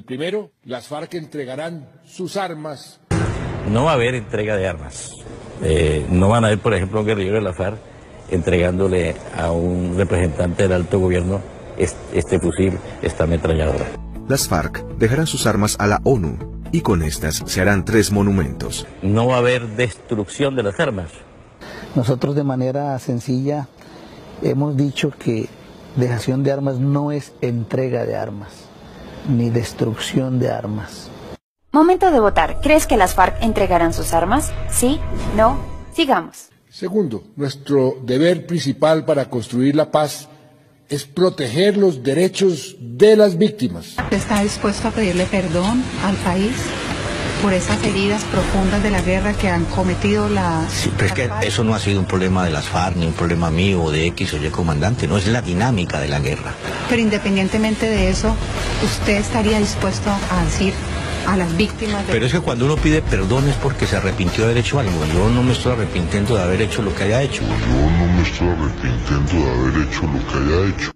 primero, las FARC entregarán sus armas. No va a haber entrega de armas. No van a haber, por ejemplo, un guerrillero de la FARC entregándole a un representante del alto gobierno este fusil, esta ametralladora. Las FARC dejarán sus armas a la ONU y con estas se harán 3 monumentos. No va a haber destrucción de las armas. Nosotros de manera sencilla hemos dicho que dejación de armas no es entrega de armas, ni destrucción de armas. Momento de votar. ¿Crees que las FARC entregarán sus armas? ¿Sí? ¿No? Sigamos. Segundo, nuestro deber principal para construir la paz es proteger los derechos de las víctimas. ¿Está dispuesto a pedirle perdón al país por esas heridas profundas de la guerra que han cometido las... Sí, pero es que eso no ha sido un problema de las FARC, ni un problema mío o de X o Y comandante, no es la dinámica de la guerra. Pero independientemente de eso, ¿usted estaría dispuesto a decir a las víctimas de... Pero es que cuando uno pide perdón es porque se arrepintió de haber hecho algo. Yo no me estoy arrepintiendo de haber hecho lo que haya hecho. Yo no me estoy arrepintiendo de haber hecho lo que haya hecho.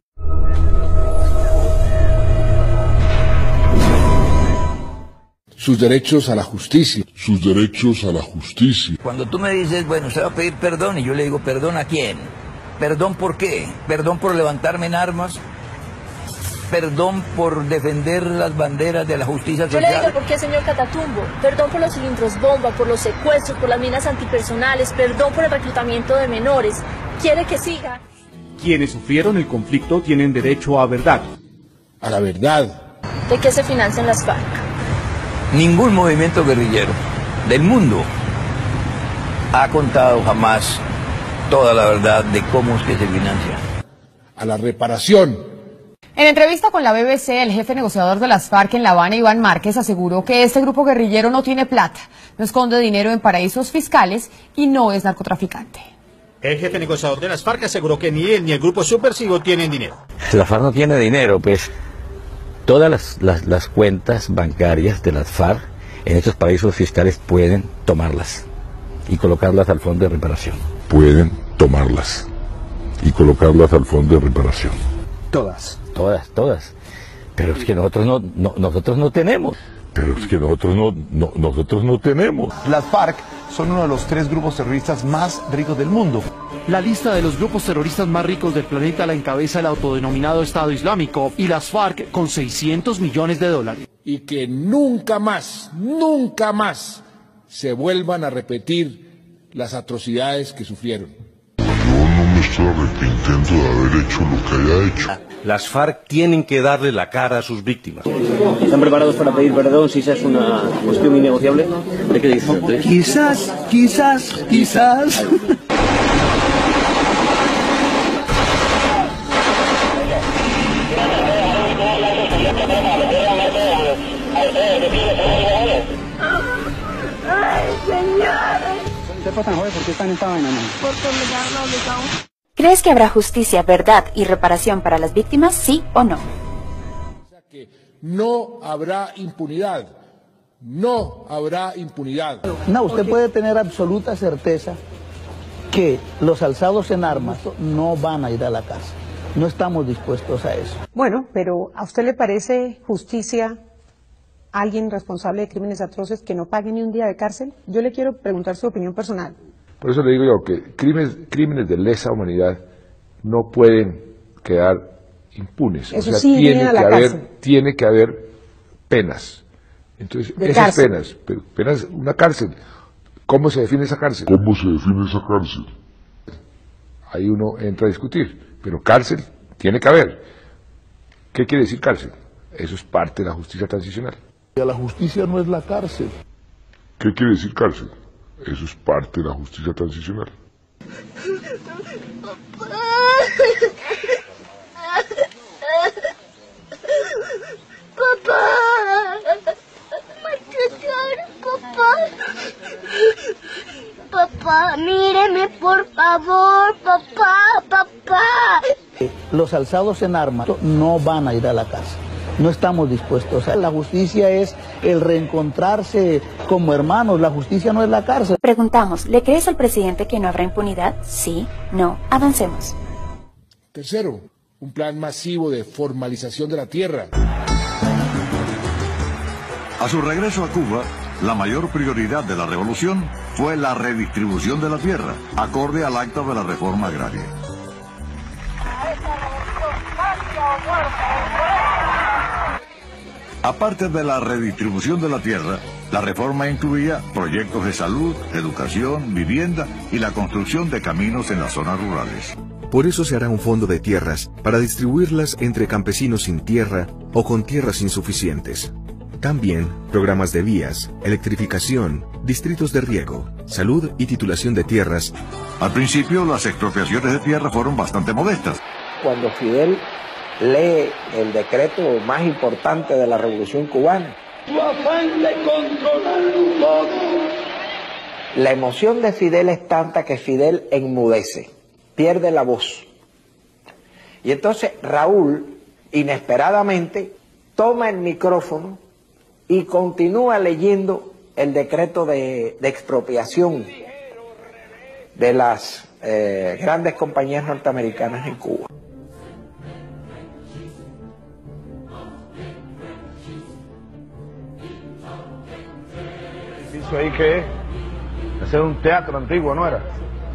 Sus derechos a la justicia. Sus derechos a la justicia. Cuando tú me dices, bueno, usted va a pedir perdón, y yo le digo, ¿perdón a quién? ¿Perdón por qué? ¿Perdón por levantarme en armas? ¿Perdón por defender las banderas de la justicia social? Yo le digo, ¿por qué, señor Catatumbo? Perdón por los cilindros bomba, por los secuestros, por las minas antipersonales, perdón por el reclutamiento de menores. ¿Quiere que siga? Quienes sufrieron el conflicto tienen derecho a verdad. A la verdad. ¿De qué se financian las FARC? Ningún movimiento guerrillero del mundo ha contado jamás toda la verdad de cómo es que se financia. A la reparación. En entrevista con la BBC, el jefe negociador de las FARC en La Habana, Iván Márquez, aseguró que este grupo guerrillero no tiene plata, no esconde dinero en paraísos fiscales y no es narcotraficante. El jefe negociador de las FARC aseguró que ni él ni el grupo subversivo tienen dinero. La FARC no tiene dinero, pues todas las cuentas bancarias de las FARC en estos paraísos fiscales pueden tomarlas y colocarlas al fondo de reparación. Pueden tomarlas y colocarlas al fondo de reparación. Todas. Pero es que nosotros no tenemos. Pero es que nosotros no tenemos. Las FARC son uno de los 3 grupos terroristas más ricos del mundo. La lista de los grupos terroristas más ricos del planeta la encabeza el autodenominado Estado Islámico y las FARC con $600 millones. Y que nunca más se vuelvan a repetir las atrocidades que sufrieron. Yo no me estoy arrepintiendo de haber hecho lo que haya hecho. Las FARC tienen que darle la cara a sus víctimas. ¿Están preparados para pedir perdón si esa es una cuestión innegociable? ¿De qué dicen ustedes? Quizás. ¡Ay, señor! ¿Por qué están en esta vaina? Porque me llaman obligado. ¿Crees que habrá justicia, verdad y reparación para las víctimas, sí o no? No habrá impunidad. No habrá impunidad. No, usted puede tener absoluta certeza que los alzados en armas no van a ir a la cárcel. No estamos dispuestos a eso. Bueno, pero ¿a usted le parece justicia a alguien responsable de crímenes atroces que no pague ni un día de cárcel? Yo le quiero preguntar su opinión personal. Por eso le digo yo que crímenes de lesa humanidad no pueden quedar impunes. Eso sí, tiene que haber penas. Entonces, esas penas, una cárcel. ¿Cómo se define esa cárcel? Ahí uno entra a discutir. Pero cárcel tiene que haber. ¿Qué quiere decir cárcel? Eso es parte de la justicia transicional. La justicia no es la cárcel. ¿Qué quiere decir cárcel? Eso es parte de la justicia transicional. Papá, papá, míreme por favor, papá. Los alzados en armas no van a ir a la cárcel. No estamos dispuestos. La justicia es el reencontrarse como hermanos. La justicia no es la cárcel. Preguntamos, ¿le crees al presidente que no habrá impunidad? Sí, no. Avancemos. Tercero, un plan masivo de formalización de la tierra. A su regreso a Cuba, la mayor prioridad de la revolución fue la redistribución de la tierra, acorde al acta de la reforma agraria. Aparte de la redistribución de la tierra, la reforma incluía proyectos de salud, educación, vivienda y la construcción de caminos en las zonas rurales. Por eso se hará un fondo de tierras para distribuirlas entre campesinos sin tierra o con tierras insuficientes. También programas de vías, electrificación, distritos de riego, salud y titulación de tierras. Al principio las expropiaciones de tierra fueron bastante modestas. Cuando Fidel lee el decreto más importante de la Revolución Cubana, tu afán de controlarlo todo. La emoción de Fidel es tanta que Fidel enmudece, pierde la voz. Y entonces Raúl, inesperadamente, toma el micrófono y continúa leyendo el decreto de expropiación de las grandes compañías norteamericanas en Cuba. ¿Ahí qué es? Ese es un teatro antiguo, ¿no era?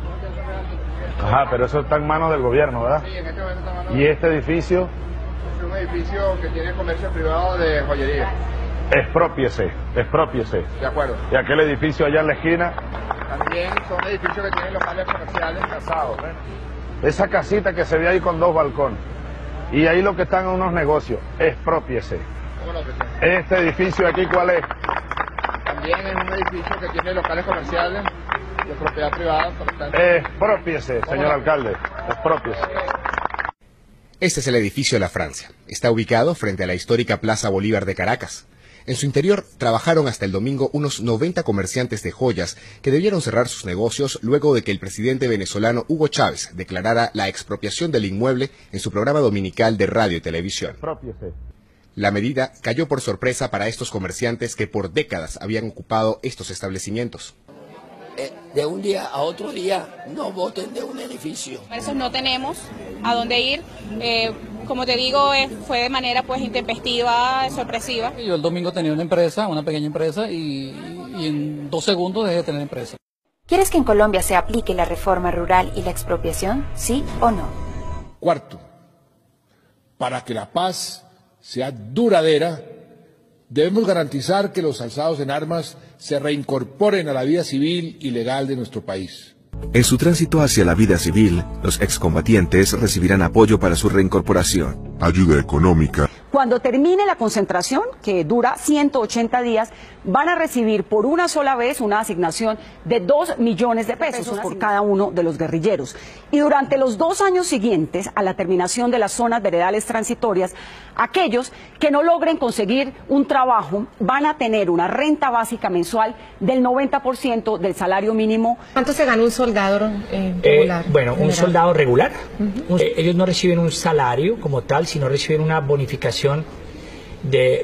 Ajá, pero eso está en manos del gobierno, ¿verdad? Sí, en este momento está en manos. ¿Y este edificio? Es un edificio que tiene comercio privado de joyería. Exprópiese. De acuerdo. ¿Y aquel edificio allá en la esquina? También son edificios que tienen locales comerciales casados. Esa casita que se ve ahí con 2 balcones. Y ahí lo que están en unos negocios. Exprópiese. ¿Cómo lo que ¿Este edificio aquí cuál es? También es un edificio que tiene locales comerciales de propiedad privada. Exprópiese, señor alcalde. Exprópiese. Este es el edificio de la Francia. Está ubicado frente a la histórica Plaza Bolívar de Caracas. En su interior trabajaron hasta el domingo unos 90 comerciantes de joyas que debieron cerrar sus negocios luego de que el presidente venezolano Hugo Chávez declarara la expropiación del inmueble en su programa dominical de radio y televisión. Exprópiese. La medida cayó por sorpresa para estos comerciantes que por décadas habían ocupado estos establecimientos. De un día a otro día no voten de un edificio. Eso no tenemos a dónde ir. Como te digo, fue de manera pues intempestiva, sorpresiva. Yo el domingo tenía una empresa, una pequeña empresa, y en 2 segundos dejé de tener empresa. ¿Quieres que en Colombia se aplique la reforma rural y la expropiación? ¿Sí o no? Cuarto, para que la paz sea duradera, debemos garantizar que los alzados en armas se reincorporen a la vida civil y legal de nuestro país. En su tránsito hacia la vida civil, los excombatientes recibirán apoyo para su reincorporación, ayuda económica. Cuando termine la concentración, que dura 180 días, van a recibir por una sola vez una asignación de 2 millones de pesos por cada uno de los guerrilleros. Y durante los 2 años siguientes, a la terminación de las zonas veredales transitorias, aquellos que no logren conseguir un trabajo van a tener una renta básica mensual del 90% del salario mínimo. ¿Cuánto se gana un soldado regular? Un soldado regular. Ellos no reciben un salario como tal, sino reciben una bonificación de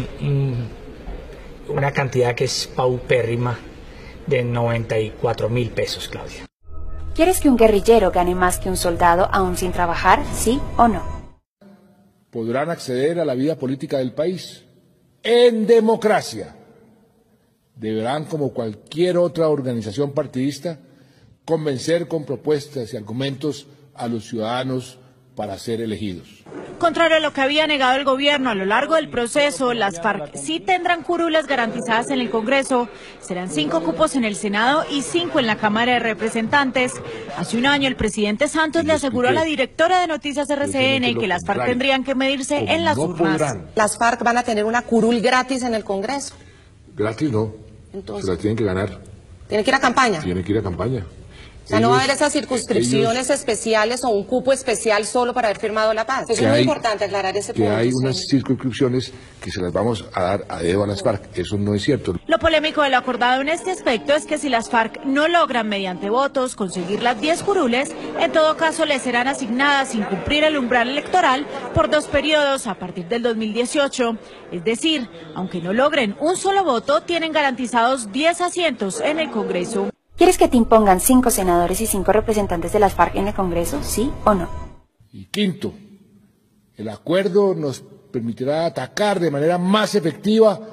una cantidad que es paupérrima de 94.000 pesos, Claudia. ¿Quieres que un guerrillero gane más que un soldado aún sin trabajar? ¿Sí o no? Podrán acceder a la vida política del país en democracia. Deberán, como cualquier otra organización partidista, convencer con propuestas y argumentos a los ciudadanos para ser elegidos. Contrario a lo que había negado el gobierno a lo largo del proceso, las FARC sí tendrán curules garantizadas en el Congreso. Serán 5 cupos en el Senado y 5 en la Cámara de Representantes. Hace un año el presidente Santos le aseguró a la directora de Noticias RCN que las FARC tendrían que medirse en las urnas. Las FARC van a tener una curul gratis en el Congreso. Gratis no. Entonces, se la tienen que ganar. ¿Tienen que ir a campaña? Tienen que ir a campaña. O sea, no va a haber esas circunscripciones especiales o un cupo especial solo para haber firmado la paz. Es muy importante aclarar ese punto. Que hay unas circunscripciones que se las vamos a dar a dedo a las FARC. Eso no es cierto. Lo polémico de lo acordado en este aspecto es que si las FARC no logran mediante votos conseguir las 10 curules, en todo caso les serán asignadas sin cumplir el umbral electoral por 2 periodos a partir del 2018. Es decir, aunque no logren un solo voto, tienen garantizados 10 asientos en el Congreso. ¿Quieres que te impongan 5 senadores y 5 representantes de las FARC en el Congreso? ¿Sí o no? Y quinto, el acuerdo nos permitirá atacar de manera más efectiva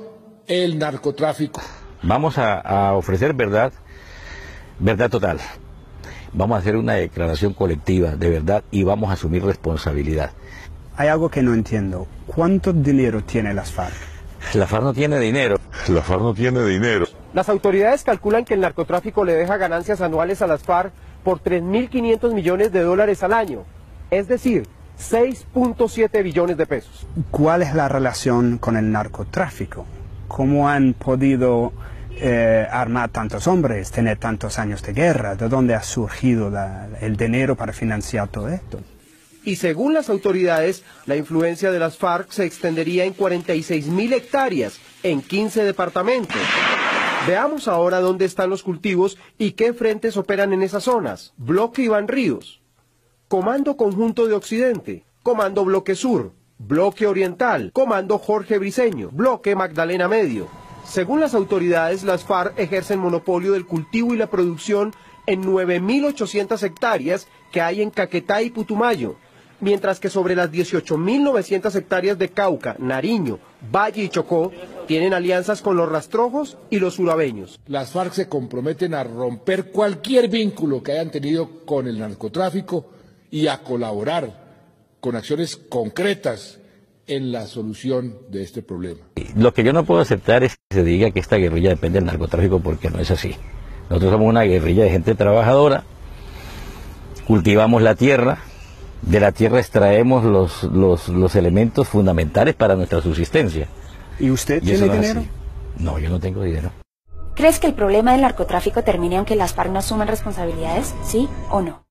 el narcotráfico. Vamos a ofrecer verdad total. Vamos a hacer una declaración colectiva de verdad y vamos a asumir responsabilidad. Hay algo que no entiendo. ¿Cuánto dinero tiene las FARC? La FARC no tiene dinero. La FARC no tiene dinero. Las autoridades calculan que el narcotráfico le deja ganancias anuales a las FARC por 3.500 millones de dólares al año, es decir, 6.7 billones de pesos. ¿Cuál es la relación con el narcotráfico? ¿Cómo han podido armar tantos hombres, tener tantos años de guerra? ¿De dónde ha surgido el dinero para financiar todo esto? Y según las autoridades, la influencia de las FARC se extendería en 46.000 hectáreas, en 15 departamentos. Veamos ahora dónde están los cultivos y qué frentes operan en esas zonas. Bloque Iván Ríos, Comando Conjunto de Occidente, Comando Bloque Sur, Bloque Oriental, Comando Jorge Briceño, Bloque Magdalena Medio. Según las autoridades, las FARC ejercen monopolio del cultivo y la producción en 9.800 hectáreas que hay en Caquetá y Putumayo, mientras que sobre las 18.900 hectáreas de Cauca, Nariño, Valle y Chocó tienen alianzas con los rastrojos y los urabeños. Las FARC se comprometen a romper cualquier vínculo que hayan tenido con el narcotráfico y a colaborar con acciones concretas en la solución de este problema. Lo que yo no puedo aceptar es que se diga que esta guerrilla depende del narcotráfico, porque no es así. Nosotros somos una guerrilla de gente trabajadora, cultivamos la tierra, de la tierra extraemos los elementos fundamentales para nuestra subsistencia. ¿Y usted tiene dinero? No, yo no tengo dinero. ¿Crees que el problema del narcotráfico termine aunque las FARC no asuman responsabilidades? ¿Sí o no?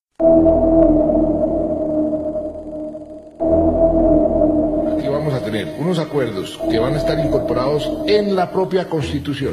Aquí vamos a tener unos acuerdos que van a estar incorporados en la propia Constitución,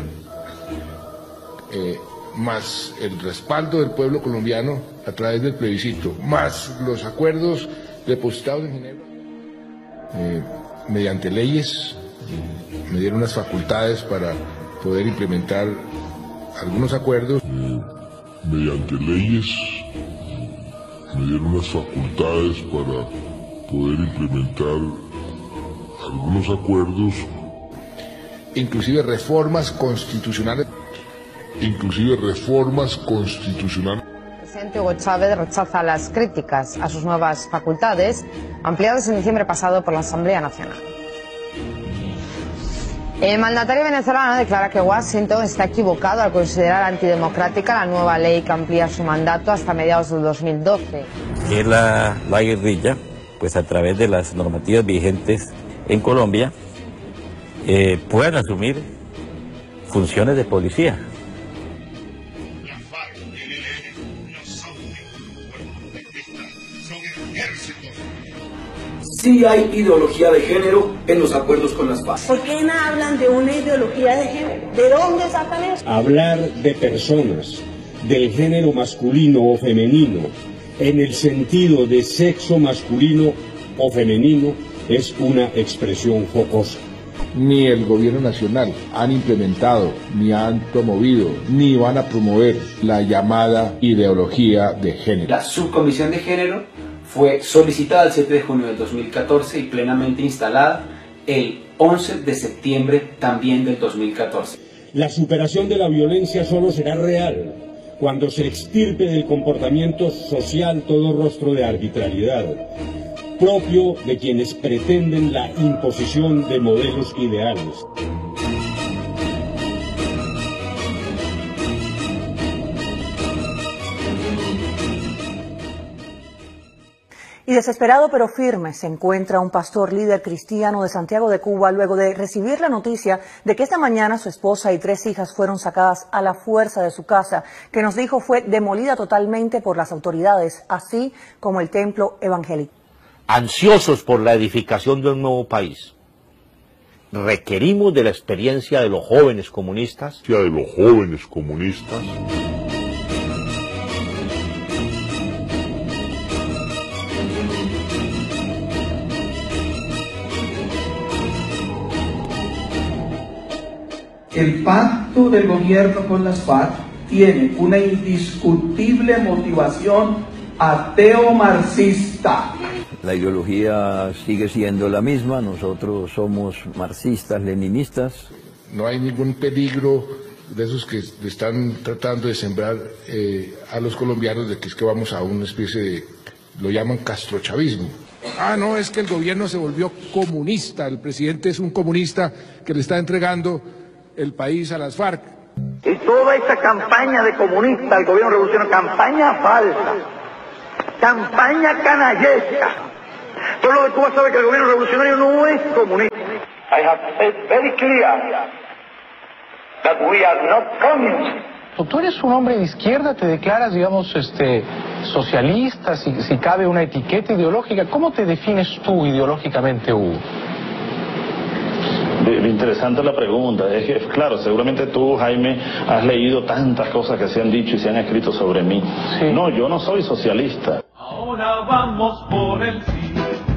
más el respaldo del pueblo colombiano a través del plebiscito, más los acuerdos depositados en Ginebra, mediante leyes, me dieron unas facultades para poder implementar algunos acuerdos. Mediante leyes, me dieron unas facultades para poder implementar algunos acuerdos. Inclusive reformas constitucionales. El presidente Hugo Chávez rechaza las críticas a sus nuevas facultades, ampliadas en diciembre pasado por la Asamblea Nacional. El mandatario venezolano declara que Washington está equivocado al considerar antidemocrática la nueva ley que amplía su mandato hasta mediados del 2012. Que la guerrilla, pues a través de las normativas vigentes en Colombia, puedan asumir funciones de policía. Sí hay ideología de género en los acuerdos con las FARC. ¿Por qué no hablan de una ideología de género? ¿De dónde sacan eso? Hablar de personas del género masculino o femenino en el sentido de sexo masculino o femenino es una expresión jocosa. Ni el gobierno nacional han implementado, ni han promovido, ni van a promover la llamada ideología de género. La subcomisión de género fue solicitada el 7 de junio del 2014 y plenamente instalada el 11 de septiembre también del 2014. La superación de la violencia solo será real cuando se extirpe del comportamiento social todo rostro de arbitrariedad, propio de quienes pretenden la imposición de modelos ideales. Y desesperado pero firme se encuentra un pastor líder cristiano de Santiago de Cuba luego de recibir la noticia de que esta mañana su esposa y 3 hijas fueron sacadas a la fuerza de su casa, que nos dijo fue demolida totalmente por las autoridades, así como el templo evangélico. Ansiosos por la edificación de un nuevo país, requerimos de la experiencia de los jóvenes comunistas. El pacto del gobierno con las FARC tiene una indiscutible motivación ateo-marxista. La ideología sigue siendo la misma, nosotros somos marxistas, leninistas. no hay ningún peligro de esos que están tratando de sembrar a los colombianos de que es que vamos a una especie de, lo llaman castrochavismo. No, es que el gobierno se volvió comunista, el presidente es un comunista que le está entregando el país a las FARC. Y toda esa campaña de comunista, el gobierno revolucionario, campaña falsa, campaña canallesca. Todo lo que tú vas a saber que el gobierno revolucionario no es comunista. I have said very clear that we are not communists. Tú eres un hombre de izquierda, te declaras, digamos, socialista, si cabe una etiqueta ideológica. ¿Cómo te defines tú ideológicamente, Hugo? Interesante la pregunta. Es que, claro, seguramente tú, Jaime, has leído tantas cosas que se han dicho y se han escrito sobre mí. Sí. No, yo no soy socialista. Ahora vamos por el sí.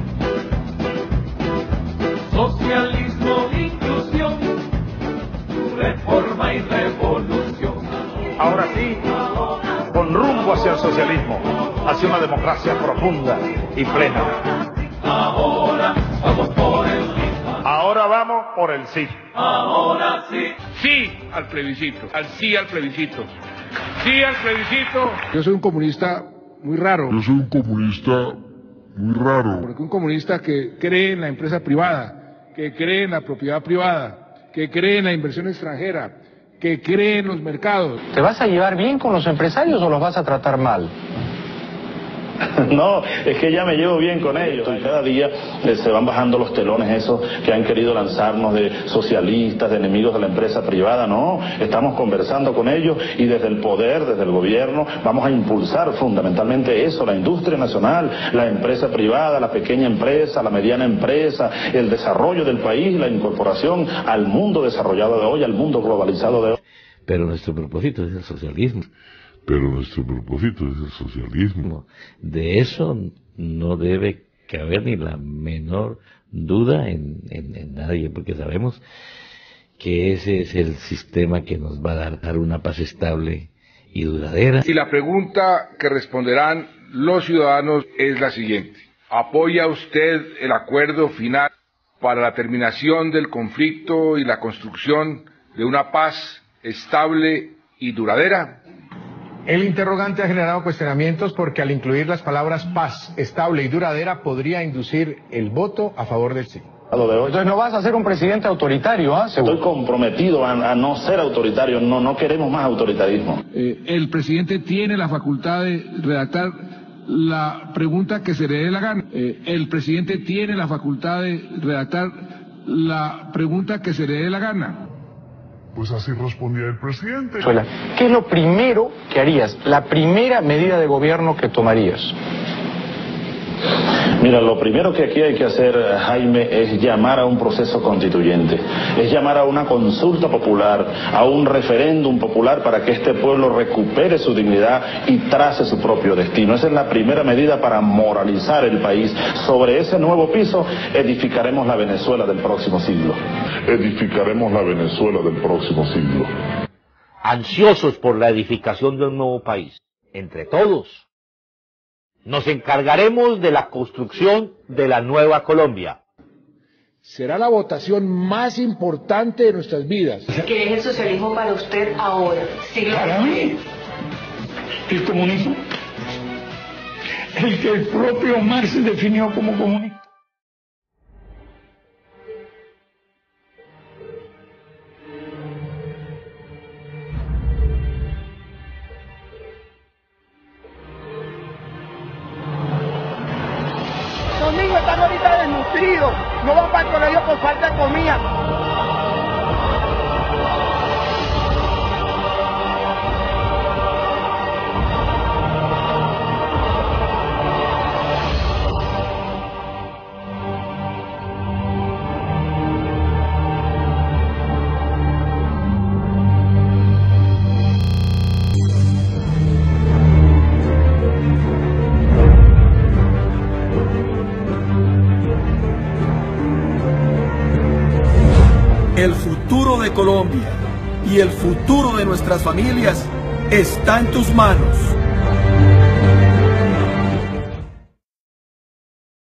Socialismo, inclusión, reforma y revolución. Ahora sí, con rumbo hacia el socialismo, hacia una democracia profunda y plena. Ahora vamos por el sí. Ahora vamos por el sí. Ahora sí. Sí al plebiscito, al sí al plebiscito. Sí al plebiscito. Yo soy un comunista muy raro. Yo soy un comunista muy raro. Porque un comunista que cree en la empresa privada, que cree en la propiedad privada, que cree en la inversión extranjera, que cree en los mercados. ¿Te vas a llevar bien con los empresarios o los vas a tratar mal? No, es que ya me llevo bien con ellos. Y cada día se van bajando los telones esos que han querido lanzarnos de socialistas, de enemigos de la empresa privada. No, estamos conversando con ellos y desde el poder, desde el gobierno, vamos a impulsar fundamentalmente eso, la industria nacional, la empresa privada, la pequeña empresa, la mediana empresa, el desarrollo del país, la incorporación al mundo desarrollado de hoy, al mundo globalizado de hoy. Pero nuestro propósito es el socialismo. Pero nuestro propósito es el socialismo. De eso no debe caber ni la menor duda en nadie, porque sabemos que ese es el sistema que nos va a dar una paz estable y duradera. Y la pregunta que responderán los ciudadanos es la siguiente. ¿Apoya usted el acuerdo final para la terminación del conflicto y la construcción de una paz estable y duradera? El interrogante ha generado cuestionamientos porque al incluir las palabras paz, estable y duradera podría inducir el voto a favor del sí. Entonces no vas a ser un presidente autoritario, ¿ah? Estoy comprometido a no ser autoritario, no queremos más autoritarismo. El presidente tiene la facultad de redactar la pregunta que se le dé la gana. El presidente tiene la facultad de redactar la pregunta que se le dé la gana. Pues así respondía el presidente. ¿Qué es lo primero que harías? La primera medida de gobierno que tomarías. Mira, lo primero que aquí hay que hacer, Jaime, es llamar a un proceso constituyente, es llamar a una consulta popular, a un referéndum popular para que este pueblo recupere su dignidad y trace su propio destino. Esa es la primera medida para moralizar el país. Sobre ese nuevo piso edificaremos la Venezuela del próximo siglo. Edificaremos la Venezuela del próximo siglo. Ansiosos por la edificación de un nuevo país, entre todos, nos encargaremos de la construcción de la nueva Colombia. Será la votación más importante de nuestras vidas. ¿Qué es el socialismo para usted ahora? Para mí, el comunismo, el que el propio Marx definió como comunista. Los niños están ahorita desnutridos, no van para el colegio por falta de comida. El futuro de Colombia y el futuro de nuestras familias está en tus manos.